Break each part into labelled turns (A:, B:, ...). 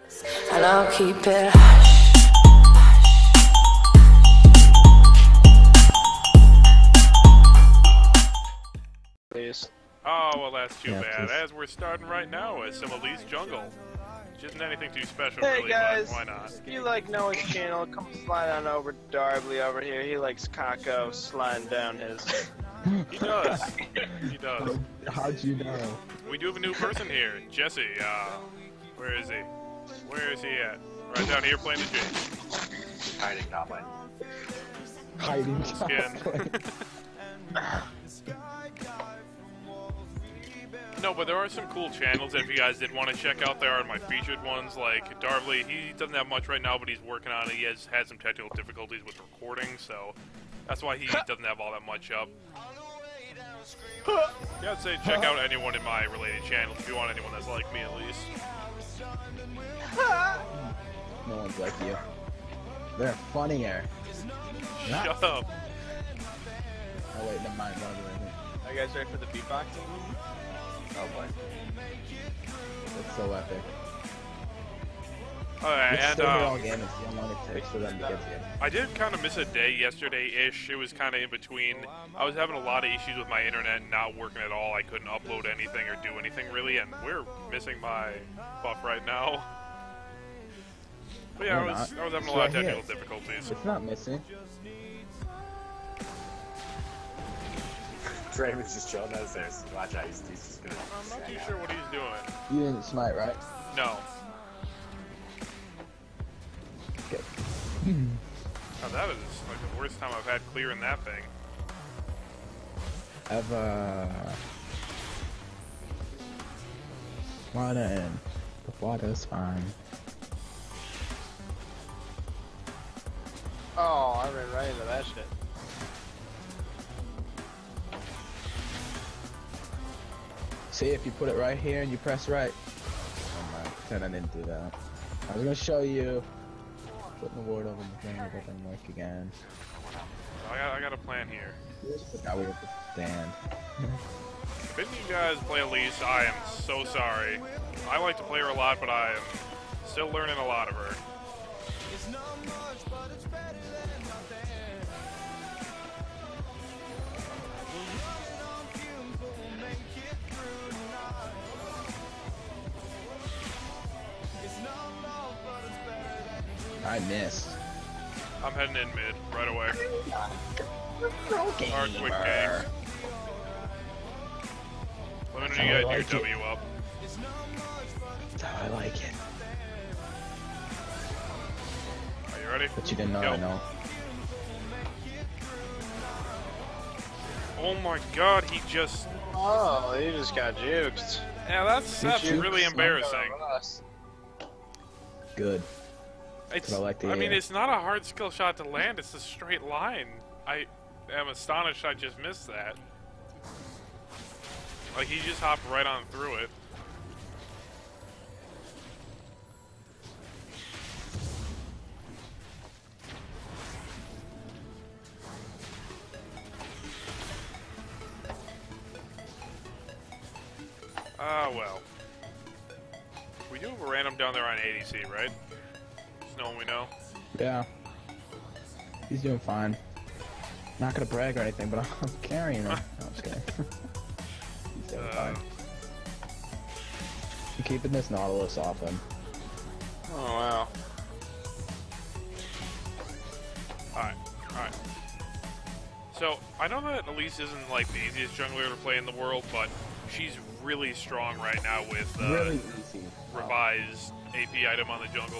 A: and I'll keep it hush.
B: Please.
C: Oh, well, that's too bad,
D: please.
C: as we're starting right now with some Elise Jungle. Which isn't anything too special,
B: Hey
C: really,
B: guys,
C: but why not?
B: if you like Noah's channel, come slide on over to Darbly over here. He likes Kako sliding down his.
C: He does. He does.
D: How'd you know?
C: We do have a new person here, Jesse. Where is he? Where is he at? Right down here playing the Jade.
E: Hiding goblin.
D: Hiding
C: Skin. No, but there are some cool channels that if you guys did want to check out. There are my featured ones, like Darvley. He doesn't have much right now, but he's working on it. He has had some technical difficulties with recording, so that's why he doesn't have all that much up. Yeah, I'd say check out anyone in my related channels if you want anyone that's like me, at least.
D: No one's like you. They're funnier.
C: Shut up.
D: Oh wait, never mind.
B: Are you guys ready for the beatboxing? Oh boy.
D: That's so epic.
C: Alright,
D: Let's
C: and
D: stay here all game and see how long it takes for them to get to you.
C: I did kind of miss a day yesterday-ish. It was kind of in between. I was having a lot of issues with my internet not working at all. I couldn't upload anything or do anything really, and we're missing my buff right now. But yeah, I was having a lot of technical difficulties.
D: It's not missing.
E: Draven's just chilling downstairs. Watch out, he's just gonna.
C: I'm not too sure what he's doing.
D: You didn't smite, right?
C: No.
D: Okay.
C: Oh, that is like the worst time I've had clearing that thing.
D: Water in. The water's fine.
B: Oh, I ran right into that shit.
D: See, if you put it right here and you press right. Oh my, pretend I didn't do that. I was gonna show you. Putting the ward over the thing, it doesn't work again.
C: I got a plan here.
D: Now we have to stand.
C: Didn't you guys play Elise? I am so sorry. I like to play her a lot, but I am still learning a lot of her.
D: I missed.
C: I'm heading in mid right away.
D: Okay.
C: Or quick ganks. Let me know you guys do your W up.
D: That's how I like it.
C: Are you ready?
D: But you didn't know
C: Go.
D: I know.
C: Oh my god, he just...
B: Oh, he just got juked.
C: Yeah, that's really embarrassing.
D: Good.
C: It's,
D: I like to
C: I mean,
D: hear.
C: it's not a hard skill shot to land, it's a straight line. I am astonished I just missed that. Like, he just hopped right on through it. Ah, well. We do have a random down there on ADC, right? Just no one we know.
D: Yeah. He's doing fine. Not gonna brag or anything, but I'm carrying him. No, I'm just kidding. He's doing fine. I'm keeping this Nautilus off him.
B: Oh wow.
C: Alright, alright. So, I know that Elise isn't like the easiest jungler to play in the world, but she's really strong right now with the
D: Really easy.
C: revised AP item on the jungle.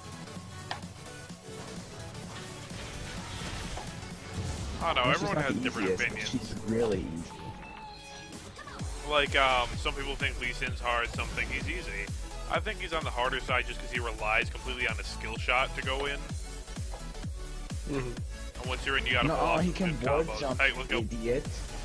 C: I don't know,
D: She's
C: everyone
D: not
C: has
D: the
C: different
D: easiest, but
C: opinions.
D: She's really easy.
C: Like, some people think Lee Sin's hard, some think he's easy. I think he's on the harder side just because he relies completely on a skill shot to go in. And once you're in, you gotta pull
D: No,
C: off
D: he
C: some
D: can
C: good
D: board
C: combos.
D: jump,
C: Hey, let's go.
D: idiot.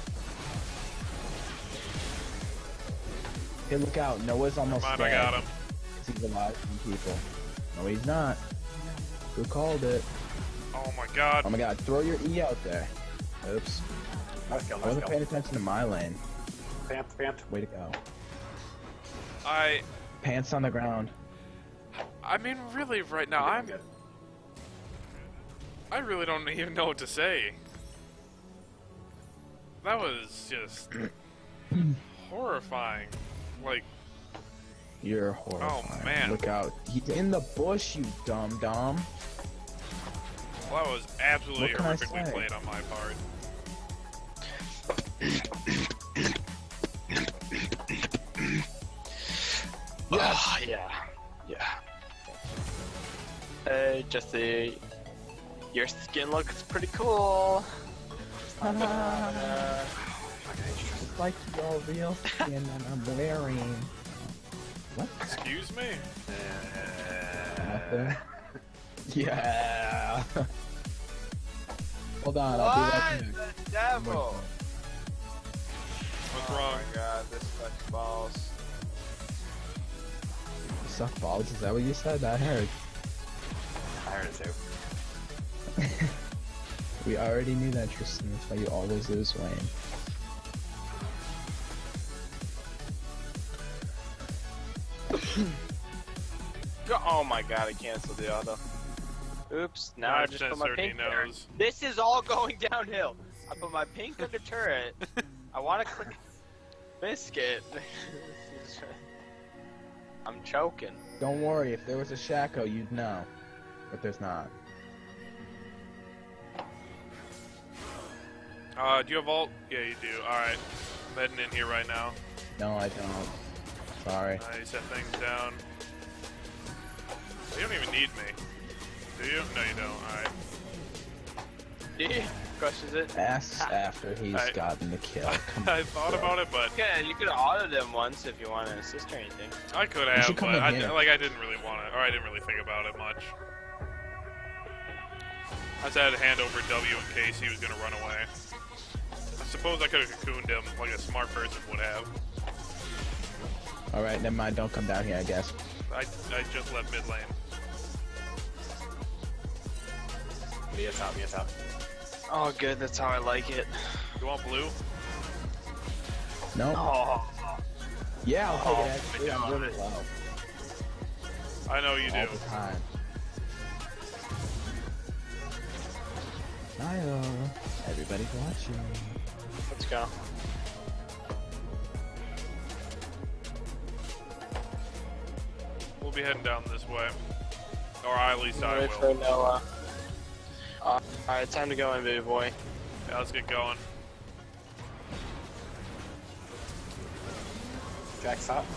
D: Hey, look out. Noah's almost
C: Never mind,
D: dead.
C: I got him.
D: 'Cause he's alive from people. No, he's not. Who called it?
C: Oh my god.
D: Oh my god, throw your E out there. Oops.
E: Let's go,
D: I
E: let's
D: wasn't
E: go.
D: paying attention to my lane.
E: Pant.
D: Way to go.
C: I
D: Pants on the ground.
C: I mean, really, right now, I really don't even know what to say. That was just horrifying. Like,
D: You're horrifying.
C: Oh, man.
D: Look out. He's in the bush, you dumb.
C: well, that was absolutely
D: What can I
C: horrifically
D: say?
C: played on my part.
B: Oh, yeah. Yeah. Hey, Jesse. Your skin looks pretty cool.
D: It's like your real skin that I'm wearing. What?
C: Excuse me?
D: Nothing. Yeah. Hold on, I'll be right
B: What
D: back.
B: the devil?
C: What's
B: Oh
C: wrong?
B: my god, this sucks balls.
D: You suck balls, is that what you said? I heard.
E: I heard it too.
D: We already knew that, Tristan. That's why you always lose, Wayne.
B: Oh my god, I canceled the auto. Oops, now I just put my
C: 9%
B: pink
C: certainty
B: there.
C: knows.
B: This is all going downhill. I put my pink under turret. I want to click biscuit. I'm choking.
D: Don't worry, if there was a Shaco, you'd know. But there's not.
C: Do you have ult? Yeah, you do. Alright. I'm heading in here right now.
D: No, I don't. Sorry.
C: I set things down. You don't even need me. Do you? No, you don't. Alright.
B: D crushes it.
D: Ask after he's
C: I-
D: gotten the kill. Come
C: I thought about it, but
B: Yeah, you could have autoed him once if you want to assist or anything.
C: I could
D: You
C: have,
D: should come
C: but
D: in
C: I
D: here.
C: didn't really want it, or I didn't really think about it much. I just had to hand over W in case he was gonna run away. I suppose I could have cocooned him like a smart person would have.
D: Alright, never mind. Don't come down here, I guess.
C: I just left mid lane.
E: Mia top, Mia top.
B: Oh, good. That's how I like it.
C: You want blue?
D: No?
B: Oh,
D: Yeah, I'll take
B: Oh,
D: it actually. I'm
B: God.
D: really low.
C: I know you
D: All
C: do.
D: the time. Niall. Everybody's watching.
B: let's go.
C: We'll be heading down this way. Or at least I
B: Wait for
C: will.
B: Noah. Alright, time to go in, baby boy.
C: Yeah, let's get going.
E: Jack's top.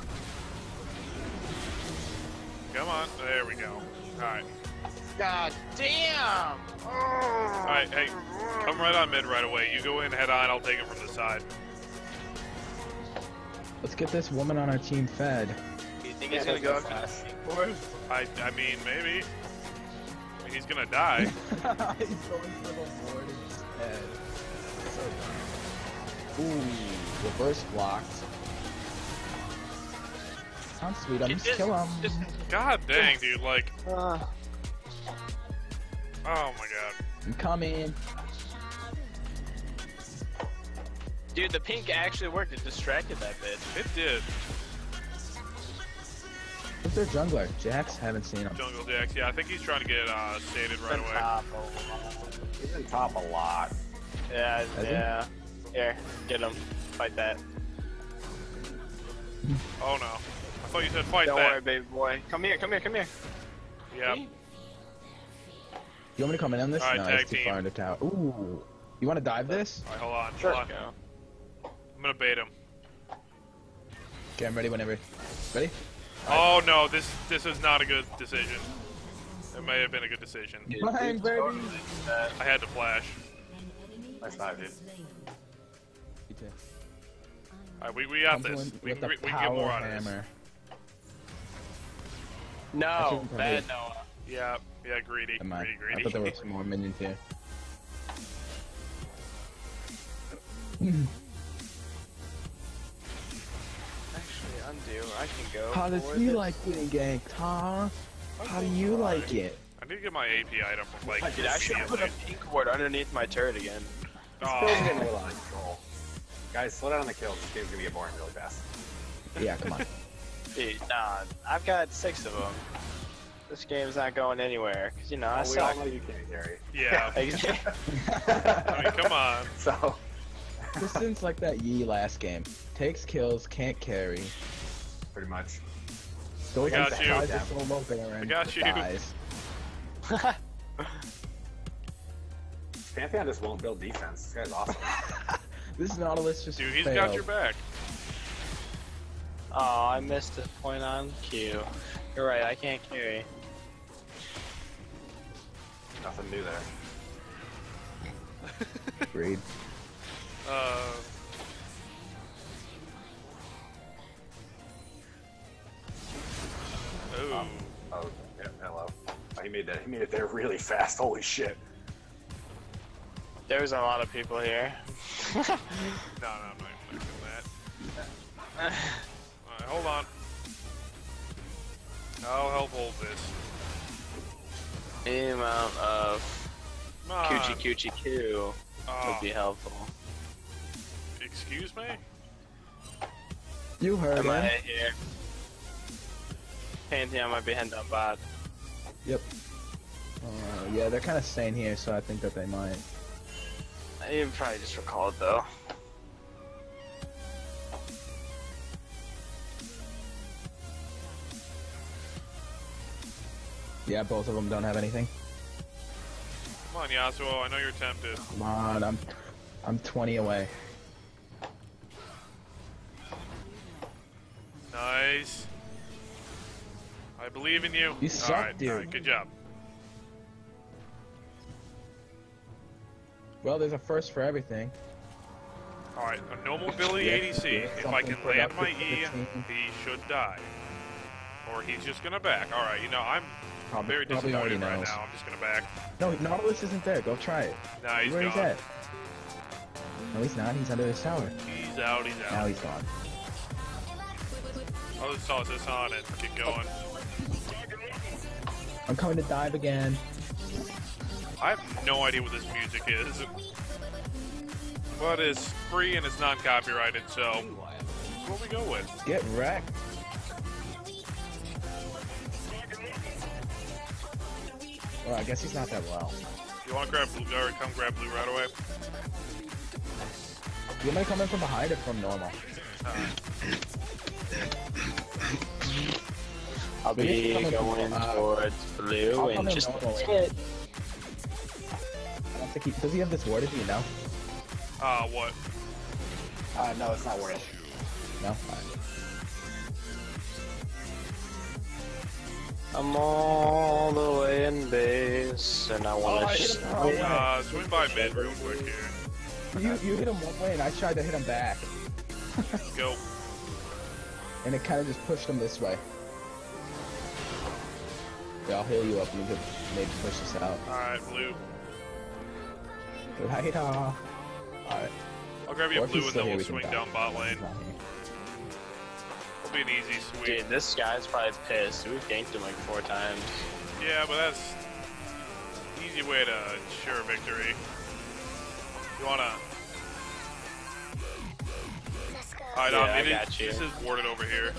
C: Come on. There we go. Alright.
B: God damn!
C: Alright, hey, come right on mid right away. You go in head on, I'll take it from the side.
D: Let's get this woman on our team fed.
B: You think he's gonna go after
E: fast.
B: the board?
C: I mean, maybe. I mean, he's gonna die.
D: He's going for the board instead. So dumb. Ooh, reverse blocked. Sounds sweet. I'm
B: It
D: just
B: just-
D: kill him.
C: God dang, dude, like, oh my god.
D: I'm coming.
B: Dude, the pink actually worked. It distracted that bitch.
C: It did.
D: Who's their jungler? Jax? Haven't seen him.
C: Jungle Jax, yeah, I think he's trying to get stated right away.
B: Top.
E: He's in top a lot.
B: Yeah,
D: Has he?
B: yeah. Here, get him. Fight that.
C: Oh no. I thought you said fight
B: Don't worry,
C: that.
B: baby boy. Come here, come here, come here.
C: Yeah.
D: You want me to come in on this?
C: Alright,
D: no,
C: tag
D: it's too
C: team.
D: far into tower. Ooh. You want to dive this?
C: Alright, hold on,
B: Sure.
C: hold on. I'm gonna bait him.
D: Okay, I'm ready whenever. Ready?
C: Oh no, this is not a good decision. It may have been a good decision.
D: Fine, baby.
C: I had to flash.
E: Nice dive, dude.
C: Alright, we got
D: I'm
C: this.
D: going
C: We
D: with
C: can
D: the
C: get more
D: power
C: out of this.
D: hammer.
B: No,
D: shouldn't
B: bad
D: probably-
B: Noah.
C: Yeah, yeah, greedy.
D: Am I?
C: Greedy,
D: I thought there
C: greedy.
D: were some more minions here.
B: Actually, undo. I can go.
D: How does
B: for
D: he
B: this.
D: like getting ganked, huh? How do you like it?
C: I need to get my AP item from like
B: Dude, I should put a
C: immediately.
B: pink ward underneath my turret again.
E: Kill's
C: Oh,
E: getting a little out of control. Guys, slow down on the kills. This game's gonna get boring really fast.
D: Yeah, come on.
B: Dude, nah, I've got 6 of them. This game's not going anywhere, because, you know, I
E: We all
B: suck.
E: know you can't carry.
C: Yeah. I mean, come on.
E: So,
D: This seems like that Yi last game. Takes kills, can't carry.
E: pretty much.
D: Goes
C: got
D: and
C: you.
D: tries to solo Baron.
C: I got you.
D: Dies.
E: Pantheon just won't build defense. This guy's awesome.
D: This Nautilus just
C: Dude, he's
D: failed.
C: got your back.
B: Oh, I missed a point on Q. You're right, I can't carry.
E: Nothing new there.
D: Agreed.
C: Oh.
E: Oh, yeah, hello. Oh, he made that. He made it there really fast. Holy shit.
B: There's a lot of people here.
C: No, I'm not even doing that. Alright, hold on. I'll help hold this.
B: The amount of
C: Come on.
B: coochie coo
C: Oh,
B: would be helpful.
C: excuse me?
D: You heard
B: Am I
D: him.
B: here? Pantheon might be heading up bot.
D: Yep. Yeah, they're kind of staying here, so I think that they might.
B: You probably just recall it though.
D: Yeah, both of them don't have anything.
C: Come on, Yasuo, I know you're tempted.
D: Come on, I'm 20 away.
C: Nice. I believe in you.
D: You suck,
C: Alright,
D: dude.
C: alright, good job.
D: Well, there's a first for everything.
C: Alright, a no mobility
D: Yeah,
C: ADC.
D: yeah,
C: If I
D: something
C: can land my
D: productive
C: E,
D: for the team.
C: he should die. Or he's just gonna back. Alright, you know, I'm very
D: Probably already
C: disappointed right
D: knows.
C: now. I'm just gonna back.
D: No, Nautilus isn't there. Go try it.
C: Nah, he's
D: Where
C: gone.
D: he's at? No, he's not. He's under his tower.
C: He's out, he's
D: Now
C: out.
D: he's gone.
C: I'll just toss this on and get going.
D: I'm coming to dive again.
C: I have no idea what this music is. But it's free and it's non-copyrighted, so that's what we go with.
D: Get wrecked. Well, I guess he's not that well.
C: You wanna grab blue, or come grab blue right away?
D: You might come in from behind or from normal.
B: I'll be
D: Coming from-
B: going towards blue
D: I'll
B: and
D: come in
B: just
D: normal.
B: hit.
D: I don't think he does. He have this warded? Do you know?
C: What?
E: No, it's not worth it.
D: No. Alright.
B: I'm all the way in base, and I want
D: I
B: to
D: hit him the wrong way.
C: Swing by mid real quick here.
D: You hit him one way and I tried to hit him back,
C: Go.
D: and it kind of just pushed him this way. Yeah, I'll heal you up. You can maybe push this out.
C: Alright, blue.
D: Right off. Alright.
C: I'll grab you
D: Or if
C: blue
D: he's
C: and
D: still
C: then
D: here,
C: we'll
D: we can
C: swing
D: back.
C: down bot lane.
D: He's not here.
C: It'll be an easy sweep.
B: Dude, this guy's probably pissed. We've ganked him like 4 times.
C: Yeah, but that's easy way to ensure victory. You wanna? Alright,
B: Yeah,
C: it
B: I
C: is-
B: got you.
C: this is warded over here.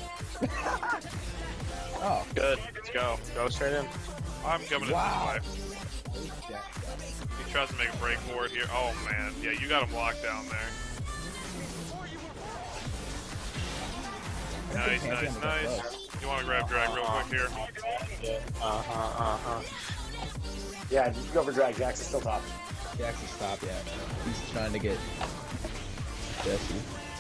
D: Oh.
B: Good. Let's go. Go straight in.
C: I'm coming
D: Wow.
C: in this way. He tries to make a break for it here. Oh man, yeah, you got him locked down there. Nice, nice, nice. You wanna grab drag real quick here?
E: Yeah, you can go for drag. Jax is still top.
D: Jackson, stop, yeah. He's trying to get Jesse.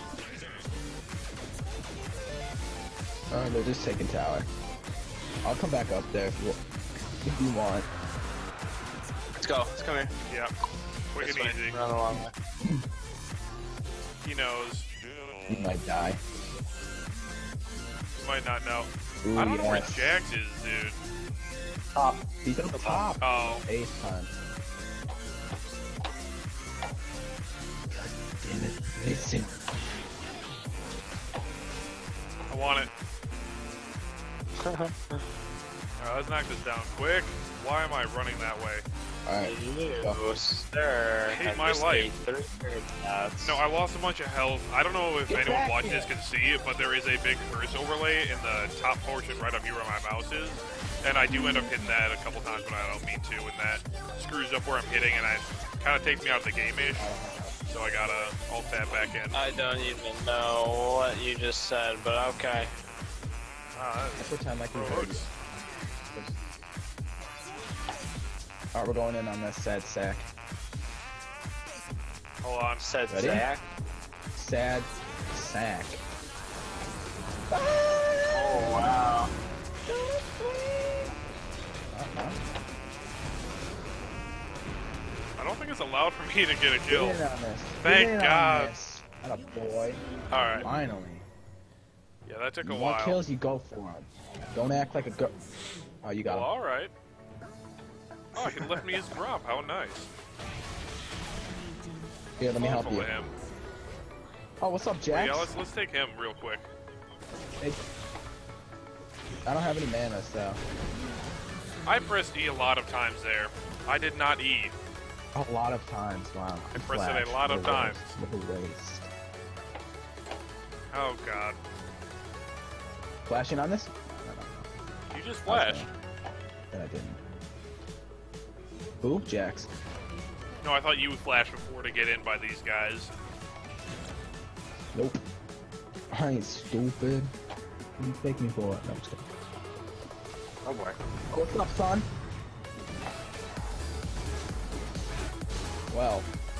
D: Oh, they're just taking tower. I'll come back up there if you want.
B: Let's go. Let's come here.
C: Yeah. Quick
B: This
C: and
B: way.
C: easy.
B: Run along way.
C: He knows.
D: You might die.
C: You might not know.
D: Ooh,
C: I don't know where
D: yes.
C: Jax is, dude.
E: Top.
D: He's up top.
C: Oh,
D: Ace time. God damn it. Mason.
C: I want it. Alright, let's knock this down quick. Why am I running that way?
D: Alright.
B: You, sir.
C: I hate
B: have
C: my
B: just
C: life.
B: ate 3 shots.
C: No, I lost a bunch of health. I don't know if
D: Get
C: anyone
D: back
C: watching
D: here.
C: this can see it, but there is a big curse overlay in the top portion right up here where my mouse is. And I do end up hitting that a couple times when I don't mean to, and that screws up where I'm hitting, and it kind of takes me out of the game-ish. So I gotta alt tab back in.
B: I don't even know what you just said, but okay.
D: I pretend like we heard you.
C: Roads.
D: Alright, we're going in on this sad sack.
C: Hold on.
B: Said
D: Ready?
B: Zach.
D: Sad sack.
B: Oh wow.
C: I don't think it's allowed for me to get a
D: Get
C: kill.
D: in on this.
C: Thank
D: Get in
C: God.
D: on this. Atta boy.
C: Alright.
D: Finally.
C: Yeah, that took a
D: You
C: while.
D: want kills, you go for them. Don't act like a girl. Oh, you got
C: Well,
D: him.
C: alright. Oh, he left me his drop. How nice.
D: Here, let me help
C: Thoughtful
D: you.
C: of him.
D: Oh, what's up,
C: But
D: Jax?
C: yeah, let's take him real quick.
D: Hey. I don't have any mana, so.
C: I pressed E a lot of times there. I did not E.
D: A lot of times, wow.
C: I pressed it a lot of times.
D: What a waste.
C: Oh god.
D: Flashing on this?
C: You just flashed.
D: Then I didn't. Who? Jax.
C: No, I thought you would flash before to get in by these guys.
D: Nope. I ain't stupid. What do you take me for? No, I'm just kidding.
E: Oh boy.
D: Oh, what's up, son? Well,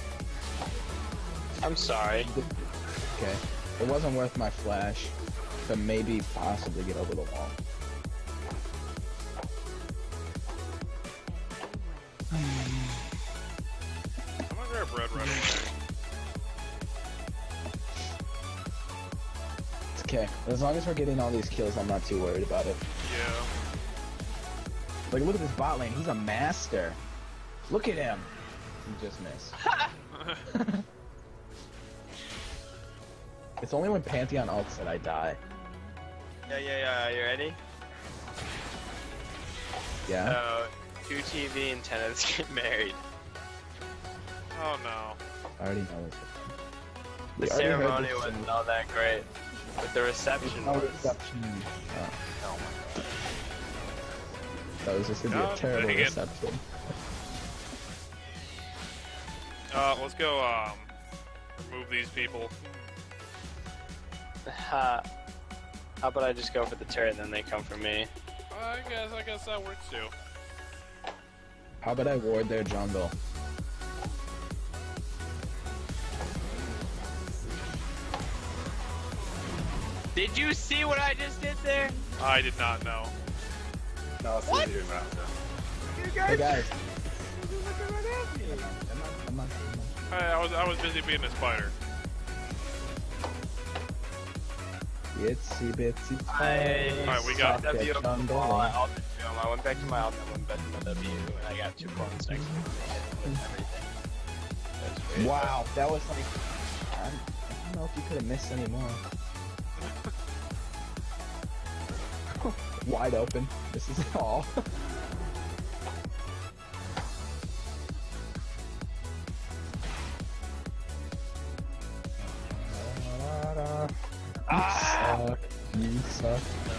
B: I'm sorry.
D: okay. It wasn't worth my flash to maybe possibly get over the wall.
C: I'm gonna grab red right away.
D: It's okay. As long as we're getting all these kills, I'm not too worried about it.
C: Yeah.
D: Like, look at this bot lane. He's a master. Look at him. He just missed. It's only when Pantheon ults that I die.
B: Yeah. You ready?
D: Yeah?
B: So, 2 TV and tenants get married.
C: Oh no.
D: I already know this.
B: The
D: We already heard
B: ceremony
D: this
B: was
D: in-
B: not that great, but the reception
D: No
B: was.
D: reception. Oh.
E: Oh my god.
D: That was just gonna be
C: God
D: a terrible
C: dang it.
D: reception.
C: Let's go, remove these people.
B: How about I just go for the turret and then they come for me?
C: I guess that works too.
D: How about I ward their jungle?
B: Did you see what I just did there?
C: I did not know.
E: No, it's
B: What?
E: easier about that.
D: Hey guys.
C: I was busy being a spider.
D: Itsy bitsy.
C: Alright, we got-
D: Suck
B: W.
D: it, jungle.
B: I went back to my alt, I went back to my W, and I got 2 points next to me. And everything. That's great.
D: Wow, that was like. I don't know if you could have missed any more. Wide open. This is all. Ah! You suck.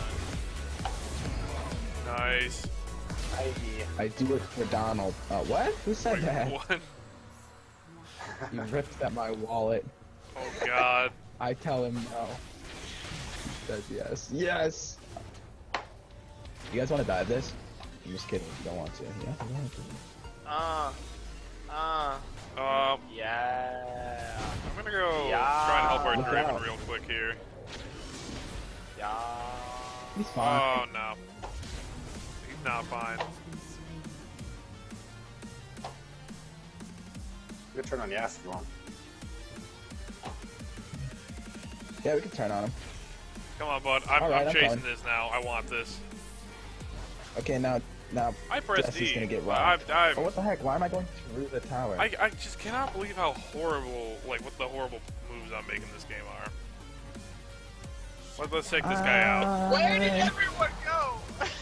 C: Nice.
D: I do it for Donald. What? Who said
C: Wait,
D: that?
C: what?
D: He ripped at my wallet.
C: Oh god.
D: I tell him no. He says yes. Yes! You guys want to dive this? I'm just kidding. You don't want to. Yeah, you don't want to.
B: Yeah.
C: I'm gonna go
B: Yeah.
C: try and help our
D: Look
C: Draven
D: out.
C: real quick here.
B: Yeah.
D: He's fine.
C: Oh no. He's not fine.
E: You can turn on Yas if you want.
D: Yeah, we can turn on him.
C: Come on, bud. I'm
D: Alright, I'm
C: chasing
D: coming.
C: this now. I want this.
D: Okay, now
C: I pressed
D: Jesse's
C: D.
D: gonna get robbed.
C: I've
D: Oh, what the heck? Why am I going through the tower?
C: I just cannot believe how horrible, like, what the horrible moves I'm making this game are. Let's take this guy out.
B: Where did everyone go?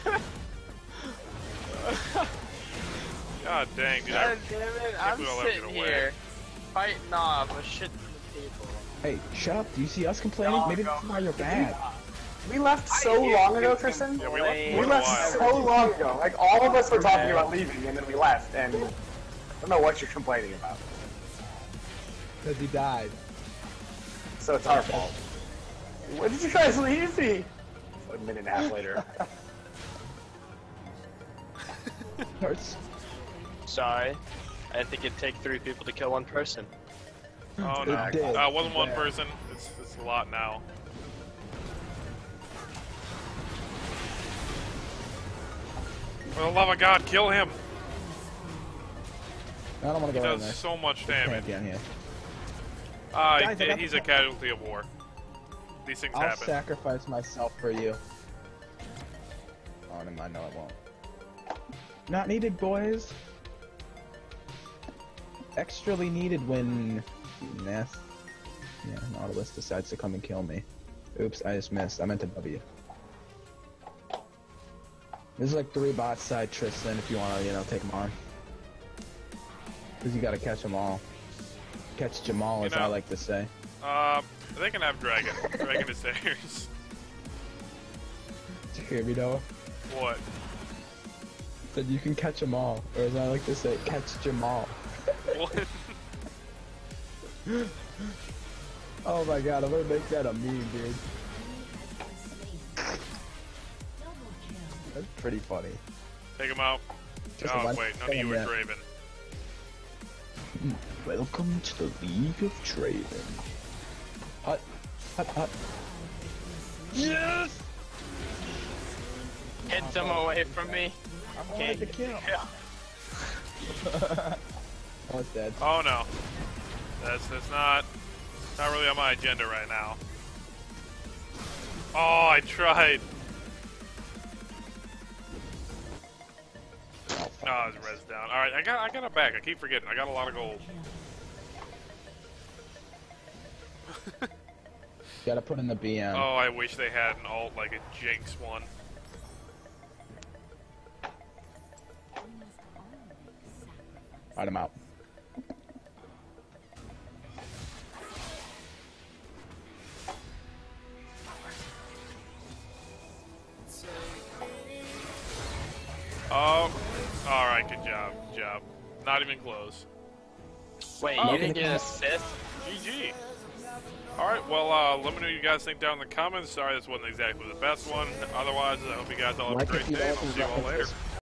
C: God dang, dude.
B: God damn it, I'm
C: we all have to
B: sitting
C: get away.
B: here fighting off a shit ton of people.
D: Hey, shut up. Do you see us complaining?
B: No,
D: Maybe
B: no.
D: that's why you're bad.
E: We left so long ago, Tristan.
C: Yeah, we left
E: We
C: for a
E: left
C: while.
E: so long ago. Like, all of us were talking about leaving, and then we left, and I don't know what you're complaining about.
D: Because he died.
E: So it's our fault. When did you guys leave me? A minute and a half later.
D: Hurts.
B: Sorry. I didn't think it'd take 3 people to kill 1 person.
C: Oh no.
D: It did.
C: It wasn't one
D: Yeah.
C: person. It's a lot now. For the love of God, kill him!
D: I don't want
C: He
D: to go in
C: does
D: there.
C: so much
D: Can't
C: damage.
D: get in here.
C: He-
D: Guys, I got
C: he's
D: the-
C: a casualty of war. These things
D: I'll
C: happen.
D: sacrifice myself for you. Oh, never mind. No, I won't. Not needed, boys. Extrally needed when Ness. Yeah, Nautilus decides to come and kill me. Oops, I just missed. I meant to W. There's like 3 bots side Tristan if you want to, you know, take them on. Because you gotta catch them all. Catch Jamal, as I like to say.
C: They can have Dragon. Dragon is theirs.
D: Did you hear me, Noah?
C: What?
D: That you can catch them all, or as I like to say, catch Jamal.
C: What?
D: Oh my god, I'm gonna make that a meme, dude. That's pretty funny.
C: Take him out.
D: Just
C: Oh
D: one-
C: wait, none of you
D: yeah.
C: are Draven.
D: Welcome to the League of Draven. Hut, hut, hut. Yes!
B: Get them away from me.
D: I wanted to kill.
B: Yeah.
D: Almost dead.
C: Oh no. That's not really on my agenda right now. Oh, I tried. Oh, it's res down. All right, I got it back. I keep forgetting. I got a lot of gold.
D: Gotta put in the BM.
C: Oh, I wish they had an alt like a Jinx one.
D: Alright, I'm out.
C: Oh, all right, good job, good job. Not even close.
B: Wait,
C: Oh.
B: you didn't get an assist?
C: GG. All right, well, let me know what you guys think down in the comments. Sorry, this wasn't exactly the best one. Otherwise, I hope you guys all have a
D: Like
C: great
D: if you
C: day, and
D: don't
C: I'll see you all later.
D: references.